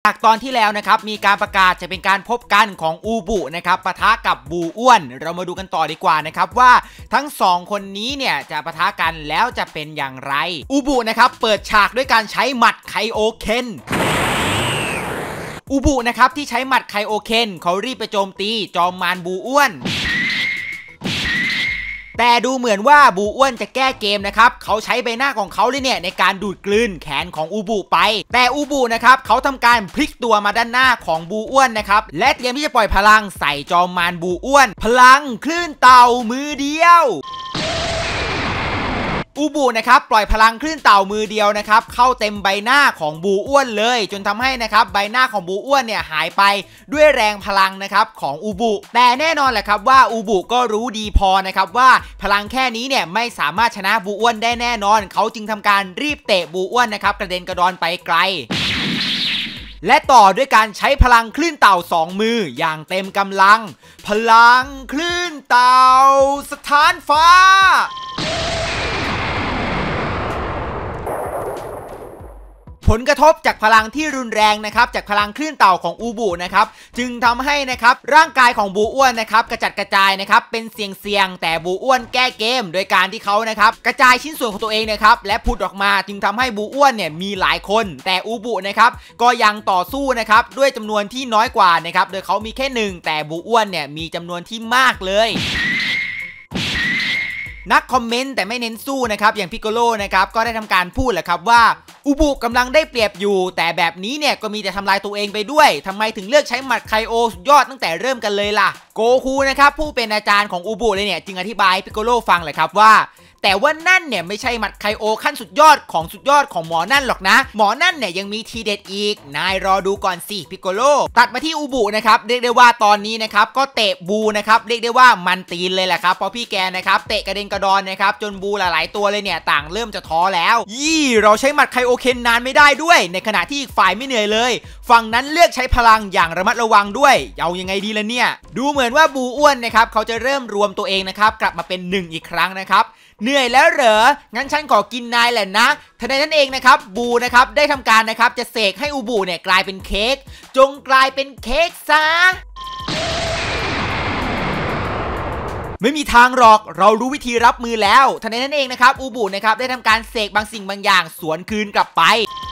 จากตอนที่แล้วนะครับมีการประกาศจะเป็นการพบกันของอูบุนะครับปะทะกับบูอ้วนเรามาดูกันต่อดีกว่านะครับว่าทั้ง2คนนี้เนี่ยจะปะทะกันแล้วจะเป็นอย่างไรอูบุนะครับเปิดฉากด้วยการใช้หมัดไคโอเคนอูบุนะครับที่ใช้หมัดไคโอเคนเขารีบไปโจมตีจอมมารบูอ้วนแต่ดูเหมือนว่าบูอ้วนจะแก้เกมนะครับเขาใช้ใบหน้าของเขาเลยเนี่ยในการดูดกลืนแขนของอูบุไปแต่อูบุนะครับเขาทำการพลิกตัวมาด้านหน้าของบูอ้วนนะครับและเตรียมที่จะปล่อยพลังใส่จอมมารบูอ้วนพลังคลื่นเต่ามือเดียวอูบุนะครับปล่อยพลังคลื่นเต่ามือเดียวนะครับเข้าเต็มใบหน้าของบูอ้วนเลยจนทำให้นะครับใบหน้าของบูอ้วนเนี่ยหายไปด้วยแรงพลังนะครับของอูบุแต่แน่นอนแหละครับว่าอูบุก็รู้ดีพอนะครับว่าพลังแค่นี้เนี่ยไม่สามารถชนะบูอ้วนได้แน่นอนเขาจึงทำการรีบเตะบูอ้วนนะครับกระเด็นกระดอนไปไกลและต่อด้วยการใช้พลังคลื่นเต่า2มืออย่างเต็มกำลังพลังคลื่นเต่าสถานฟ้าผลกระทบจากพลังที่รุนแรงนะครับจากพลังคลื่นเต่าของอูบุนะครับจึงทำให้นะครับร่างกายของบูอ้วนนะครับกระจัดกระจายนะครับเป็นเสียงแต่บูอ้วนแก้เกมโดยการที่เขานะครับกระจายชิ้นส่วนของตัวเองนะครับและผุดออกมาจึงทำให้บูอ้วนเนี่ยมีหลายคนแต่อูบุนะครับก็ยังต่อสู้นะครับด้วยจำนวนที่น้อยกว่านะครับโดยเขามีแค่1แต่บูอ้วนเนี่ยมีจำนวนที่มากเลยนักคอมเมนต์แต่ไม่เน้นสู้นะครับอย่างพิโกโลนะครับก็ได้ทำการพูดแหละครับว่าอูบุกำลังได้เปรียบอยู่แต่แบบนี้เนี่ยก็มีแต่ทำลายตัวเองไปด้วยทำไมถึงเลือกใช้หมัดไคโอสุดยอดตั้งแต่เริ่มกันเลยล่ะโกคูนะครับผู้เป็นอาจารย์ของอูบุเลยเนี่ยจึงอธิบายพิโกโลฟังเลยครับว่าแต่ว่านั่นเนี่ยไม่ใช่หมัดไคโอขั้นสุดยอดของหมอนั่นหรอกนะหมอนั่นเนี่ยยังมีทีเด็ดอีกนายรอดูก่อนสิพิโกโลตัดมาที่อูบุนะครับเรียกได้ว่าตอนนี้นะครับก็เตะบูนะครับเรียกได้ว่ามันตีนเลยแหละครับเพราะพี่แกนะครับเตะกระเด็นกระดอนนะครับจนบูหลายๆตัวเลยเนี่ยต่างเริ่มจะท้อแล้วเราใช้หมัดไคโอเคนนานไม่ได้ด้วยในขณะที่อีกฝ่ายไม่เหนื่อยเลยฝั่งนั้นเลือกใช้พลังอย่างระมัดระวังด้วยเอายังไงดีล่ะเนี่ยดูเหมือนว่าบูอ้วนนะครับเขาจะเริ่มรวมตัวเองนะครับกลับมาเป็น1อีกครั้งนะครับเหนื่อยแล้วเหรองั้นฉันขอกินนายแหละนะทันใดนั้นเองนะครับบูนะครับได้ทำการนะครับจะเสกให้อูบุเนี่ยกลายเป็นเค้กจงกลายเป็นเค้กซะไม่มีทางหรอกเรารู้วิธีรับมือแล้วทันใดนั้นเองนะครับอูบุนะครับได้ทำการเสกบางสิ่งบางอย่างสวนคืนกลับไป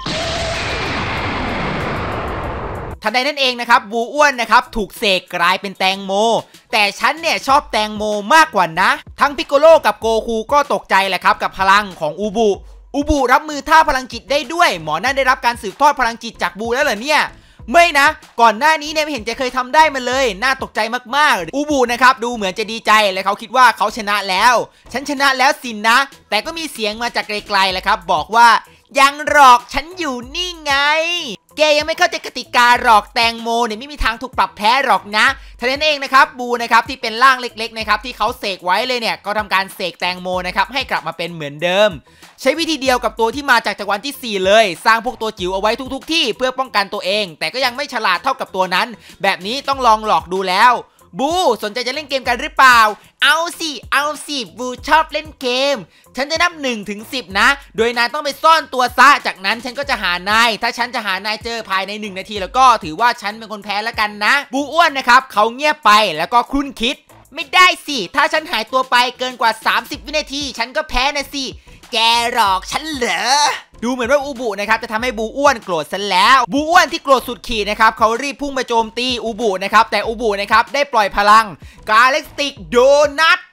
ทันใดนั้นเองนะครับบูอ้วนนะครับถูกเสกกลายเป็นแตงโมแต่ฉันเนี่ยชอบแตงโมมากกว่านะทั้งพิโกโลกับโกคูก็ตกใจแหละครับกับพลังของอูบุรับมือท่าพลังจิตได้ด้วยหมอนั่นได้รับการสืบทอดพลังจิตจากบูแล้วเหรอเนี่ยไม่นะก่อนหน้านี้เนี่ยไม่เห็นจะเคยทำได้มาเลยน่าตกใจมากๆอูบุนะครับดูเหมือนจะดีใจและเขาคิดว่าเขาชนะแล้วฉันชนะแล้วสินนะแต่ก็มีเสียงมาจากไกลๆแหละครับบอกว่ายังหรอกฉันอยู่นี่ไงแกยังไม่เข้าใจกติกาหรอกแตงโมเนี่ยไม่มีทางถูกปรับแพ้หรอกนะท่านั้นเองนะครับบูนะครับที่เป็นร่างเล็กๆนะครับที่เขาเสกไว้เลยเนี่ยก็ทำการเสกแตงโมนะครับให้กลับมาเป็นเหมือนเดิมใช้วิธีเดียวกับตัวที่มาจากจักรวาลที่4เลยสร้างพวกตัวจิ๋วเอาไว้ทุกที่เพื่อป้องกันตัวเองแต่ก็ยังไม่ฉลาดเท่ากับตัวนั้นแบบนี้ต้องลองหลอกดูแล้วบูสนใจจะเล่นเกมกันหรือเปล่าเอาสิบูชอบเล่นเกมฉันจะนับ1 ถึง 10นะโดยนายต้องไปซ่อนตัวซะจากนั้นฉันก็จะหานายถ้าฉันจะหานายเจอภายใน1 นาทีแล้วก็ถือว่าฉันเป็นคนแพ้แล้วกันนะบูอ้วนนะครับเขาเงียบไปแล้วก็คุ้นคิดไม่ได้สิถ้าฉันหายตัวไปเกินกว่า30 วินาทีฉันก็แพ้นะสิแกหลอกฉันเหรอดูเหมือนว่าอูบุนะครับจะทำให้บูอ้วนโกรธซะแล้วบูอ้วนที่โกรธสุดขีดนะครับเขารีบพุ่งไปโจมตีอูบุนะครับแต่อูบุนะครับได้ปล่อยพลังกาแล็กติกโดนัท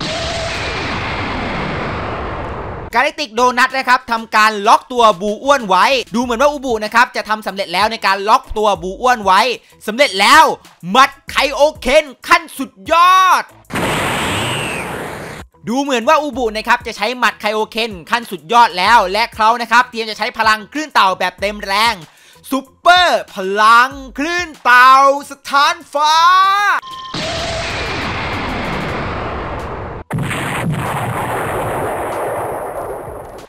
นะครับทำการล็อกตัวบูอ้วนไว้ดูเหมือนว่าอูบุนะครับจะทำสำเร็จแล้วในการล็อกตัวบูอ้วนไว้สำเร็จแล้วหมัดไคโอเคนขั้นสุดยอดดูเหมือนว่าอูบุนะครับจะใช้หมัดไคโอเคนขั้นสุดยอดแล้วและเขานะครับเตรียมจะใช้พลังคลื่นเต่าแบบเต็มแรงซุปเปอร์พลังคลื่นเต่าสถานฟ้า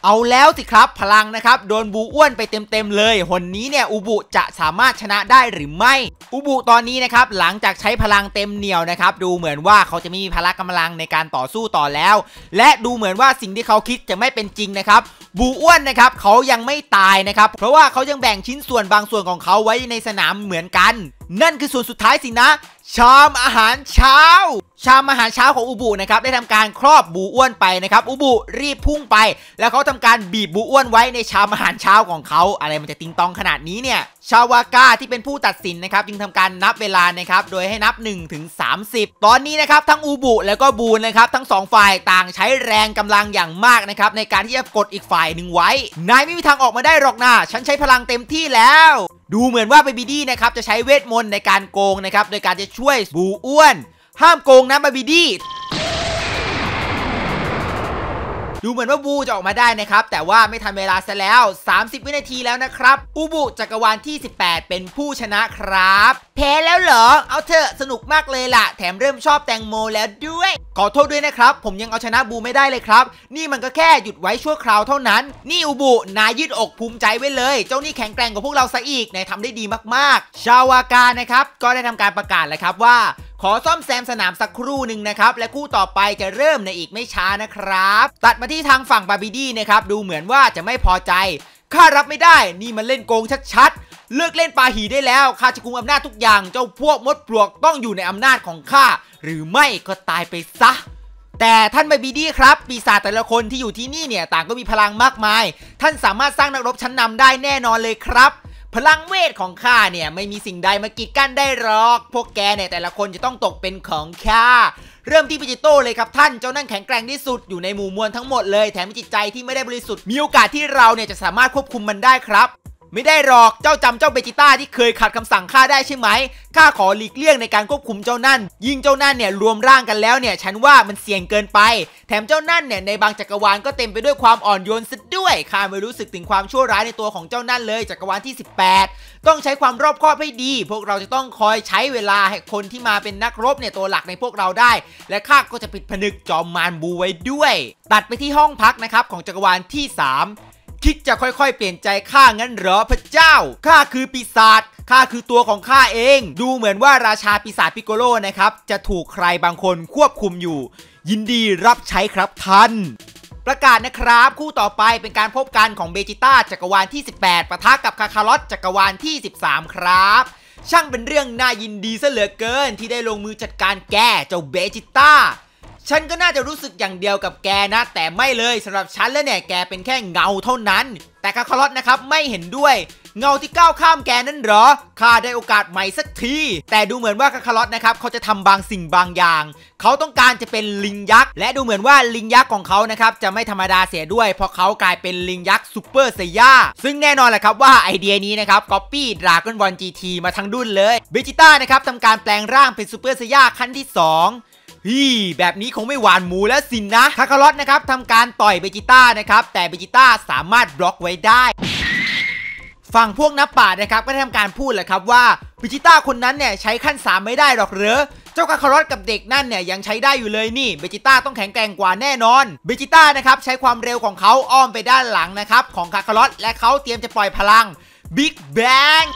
เอาแล้วสิครับพลังนะครับโดนบูอ้วนไปเต็มๆเลยหนนี้เนี่ยอุบุจะสามารถชนะได้หรือไม่อุบุตอนนี้นะครับหลังจากใช้พลังเต็มเหนี่ยวนะครับดูเหมือนว่าเขาจะไม่มีพละกำลังในการต่อสู้ต่อแล้วและดูเหมือนว่าสิ่งที่เขาคิดจะไม่เป็นจริงนะครับบูอ้วนนะครับเขายังไม่ตายนะครับเพราะว่าเขายังแบ่งชิ้นส่วนบางส่วนของเขาไว้ในสนามเหมือนกันนั่นคือส่วนสุดท้ายสินะชามอาหารเช้าของอุบุนะครับได้ทำการครอบบูอ้วนไปนะครับอุบุรีบพุ่งไปแล้วเขาทำการบีบบูอ้วนไว้ในชามอาหารเช้าของเขาอะไรมันจะติงตองขนาดนี้เนี่ยชาวาก้าที่เป็นผู้ตัดสินนะครับจึงทำการนับเวลานะครับโดยให้นับ1 ถึง 30ตอนนี้นะครับทั้งอุบุแล้วก็บูนนะครับทั้ง2ฝ่ายต่างใช้แรงกำลังอย่างมากนะครับในการที่จะกดอีกฝ่ายหนึ่งไว้นายไม่มีทางออกมาได้หรอกนะฉันใช้พลังเต็มที่แล้วดูเหมือนว่าเบบี้ดี้นะครับจะใช้เวทมนต์ในการโกงนะครับโดยการจะช่วยบูอ้วนห้ามโกงนะเบบี้ดี้ดูเหมือนว่าบูจะออกมาได้นะครับแต่ว่าไม่ทันเวลาซะแล้ว30 วินาทีแล้วนะครับอุบุจักรวาลที่18เป็นผู้ชนะครับแพ้แล้วเหรอเอาเถอะสนุกมากเลยล่ะแถมเริ่มชอบแตงโมแล้วด้วยขอโทษด้วยนะครับผมยังเอาชนะบูไม่ได้เลยครับนี่มันก็แค่หยุดไว้ชั่วคราวเท่านั้นนี่อุบุนายยืดอกภูมิใจไว้เลยเจ้านี่แข็งแกร่งกว่าพวกเราซะอีกนายทำได้ดีมากๆชาวากานะครับก็ได้ทำการประกาศแล้วครับว่าขอซ่อมแซมสนามสักครู่หนึ่งนะครับและคู่ต่อไปจะเริ่มในอีกไม่ช้านะครับตัดมาที่ทางฝั่งบาร์บีดี้นะครับดูเหมือนว่าจะไม่พอใจข้ารับไม่ได้นี่มันเล่นโกงชัดๆเลิกเล่นปาหีได้แล้วข้าจะกุมอำนาจทุกอย่างเจ้าพวกมดปลวกต้องอยู่ในอำนาจของข้าหรือไม่ก็ตายไปซะแต่ท่านบาร์บีดี้ครับปีศาจแต่ละคนที่อยู่ที่นี่เนี่ยต่างก็มีพลังมากมายท่านสามารถสร้างนักรบชั้นนำได้แน่นอนเลยครับพลังเวทของข้าเนี่ยไม่มีสิ่งใดมากีดกั้นได้หรอกพวกแกเนี่ยแต่ละคนจะต้องตกเป็นของข้าเริ่มที่ปิจิโต้เลยครับท่านเจ้านั่นแข็งแกร่งที่สุดอยู่ในหมู่มวลทั้งหมดเลยแถมมีจิตใจที่ไม่ได้บริสุทธิ์มีโอกาสที่เราเนี่ยจะสามารถควบคุมมันได้ครับไม่ได้หรอกเจ้าจำเจ้าเบจิต้าที่เคยขัดคำสั่งข้าได้ใช่ไหมข้าขอหลีกเลี่ยงในการควบคุมเจ้านั่นยิ่งเจ้านั่นเนี่ยรวมร่างกันแล้วเนี่ยฉันว่ามันเสี่ยงเกินไปแถมเจ้านั่นเนี่ยในบางจักรวาลก็เต็มไปด้วยความอ่อนโยนซะด้วยข้าไม่รู้สึกถึงความชั่วร้ายในตัวของเจ้านั่นเลยจักรวาลที่18ต้องใช้ความรอบคอบให้ดีพวกเราจะต้องคอยใช้เวลาให้คนที่มาเป็นนักรบเนี่ยตัวหลักในพวกเราได้และข้าก็จะปิดผนึกจอมมารบูไว้ด้วยตัดไปที่ห้องพักนะครับของจักรวาลที่3คิดจะค่อยๆเปลี่ยนใจข้างั้นเหรอพระเจ้าข้าคือปีศาจข้าคือตัวของข้าเองดูเหมือนว่าราชาปีศาจปิโกโลนะครับจะถูกใครบางคนควบคุมอยู่ยินดีรับใช้ครับท่านประกาศนะครับคู่ต่อไปเป็นการพบกันของเบจิต้าจักรวาลที่18ปะทะกับคาคาลอตจักรวาลที่13ครับช่างเป็นเรื่องน่ายินดีซะเหลือเกินที่ได้ลงมือจัดการแกเจ้าเบจิต้าฉันก็น่าจะรู้สึกอย่างเดียวกับแกนะแต่ไม่เลยสำหรับฉันแล้วเนี่ยแกเป็นแค่เงาเท่านั้นแต่คาคาลอตนะครับไม่เห็นด้วยเงาที่ก้าวข้ามแกนั่นเหรอข้าได้โอกาสใหม่สักทีแต่ดูเหมือนว่าคาคาลอตนะครับเขาจะทำบางสิ่งบางอย่างเขาต้องการจะเป็นลิงยักษ์และดูเหมือนว่าลิงยักษ์ของเขานะครับจะไม่ธรรมดาเสียด้วยเพราะเขากลายเป็นลิงยักษ์ซูเปอร์ไซย่าซึ่งแน่นอนแหละครับว่าไอเดียนี้นะครับก๊อปปี้ดราก้อนบอล GT มาทั้งดุนเลยเบจิต้านะครับทำการแปลงร่างเป็นซูเปอร์ไซย่าขั้นที่2แบบนี้คงไม่หวานหมูแล้วสินนะคาคาลอตนะครับทำการต่อยเบจิต้านะครับแต่เบจิต้าสามารถบล็อกไว้ได้ฝั่งพวกนักปราชญ์นะครับก็ได้ทำการพูดแหละครับว่าเบจิต้าคนนั้นเนี่ยใช้ขั้น3ไม่ได้หรอกเหรอเจ้าคาคาลอตกับเด็กนั่นเนี่ยยังใช้ได้อยู่เลยนี่เบจิต้าต้องแข็งแกร่งกว่าแน่นอนเบจิต้านะครับใช้ความเร็วของเขาอ้อมไปด้านหลังนะครับของคาคาลอตและเขาเตรียมจะปล่อยพลังบิ๊กแบง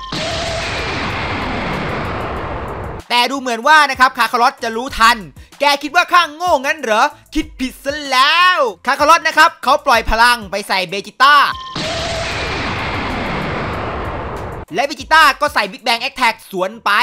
แต่ดูเหมือนว่านะครับคาคาลอตจะรู้ทันแกคิดว่าข้างโง่งั้นเหรอคิดผิดซะแล้วคาคาลอตนะครับเขาปล่อยพลังไปใส่เบจิต้าและเบจิต้าก็ใส่บิ๊กแบงแอคแท็กสวนไป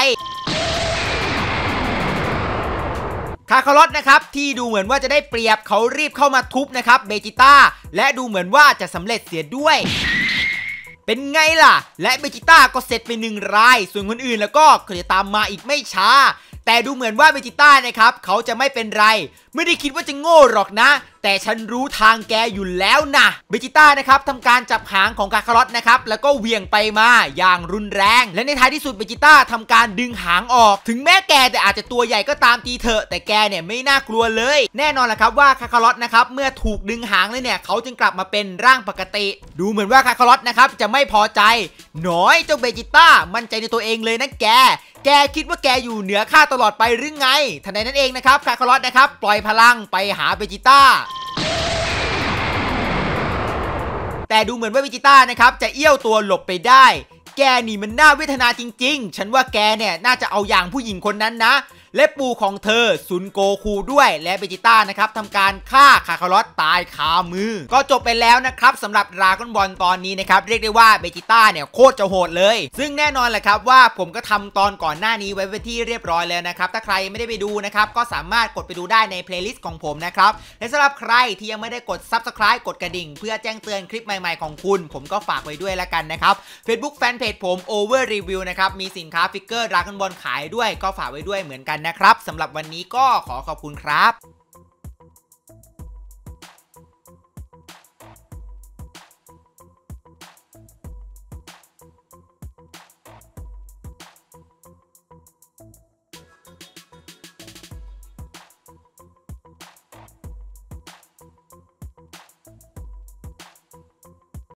คาคาลอตนะครับที่ดูเหมือนว่าจะได้เปรียบเขารีบเข้ามาทุบนะครับเบจิต้าและดูเหมือนว่าจะสำเร็จเสียด้วยเป็นไงล่ะและเบจิต้าก็เสร็จไป1 รายส่วนคนอื่นแล้วก็จะตามมาอีกไม่ช้าแต่ดูเหมือนว่าเบจิต้านะครับเขาจะไม่เป็นไรไม่ได้คิดว่าจะโง่หรอกนะแต่ฉันรู้ทางแกอยู่แล้วนะเบจิต้านะครับทำการจับหางของคาคาลอตนะครับแล้วก็เหวี่ยงไปมาอย่างรุนแรงและในท้ายที่สุดเบจิต้าทำการดึงหางออกถึงแม้แกแต่อาจจะตัวใหญ่ก็ตามทีเถอะแต่แกเนี่ยไม่น่ากลัวเลยแน่นอนแหละครับว่าคาคาลอตนะครับเมื่อถูกดึงหางเลยเนี่ยเขาจึงกลับมาเป็นร่างปกติดูเหมือนว่าคาคาลอตนะครับจะไม่พอใจน้อยเจ้าเบจิต้ามั่นใจในตัวเองเลยนะแกคิดว่าแกอยู่เหนือข้าตลอดไปหรือไงทันใดนั้นเองนะครับคาคาลอตนะครับปล่อยพลังไปหาเบจิต้าแต่ดูเหมือนว่าเวจิต้านะครับจะเอี้ยวตัวหลบไปได้แกนี่มันน่าเวทนาจริงๆฉันว่าแกเนี่ยน่าจะเอาอย่างผู้หญิงคนนั้นนะและปู่ของเธอซุนโกคูด้วยและเบจิต้านะครับทำการฆ่าคาคาร์ลอตตายคามือก็จบไปแล้วนะครับสำหรับดราก้อนบอลตอนนี้นะครับเรียกได้ว่าเบจิต้าเนี่ยโคตรจะโหดเลยซึ่งแน่นอนแหละครับว่าผมก็ทำตอนก่อนหน้านี้ไว้เป็นที่เรียบร้อยแล้วนะครับถ้าใครไม่ได้ไปดูนะครับก็สามารถกดไปดูได้ในเพลย์ลิสต์ของผมนะครับและสำหรับใครที่ยังไม่ได้กด Subscribe กดกระดิ่งเพื่อแจ้งเตือนคลิปใหม่ๆของคุณผมก็ฝากไว้ด้วยละกันนะครับ Facebook Fanpage ผม Over Review นะครับมีสินค้าฟิกเกอร์ดราก้อนบอลขายด้วยก็ฝากไว้ด้วยเหมือนกันนะครับสำหรับวันนี้ก็ขอขอบคุณครับ